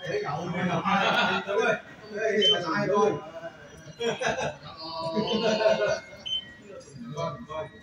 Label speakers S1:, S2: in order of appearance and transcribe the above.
S1: Để cậu đi nào. Ơi. Đây là sai thôi. Coi.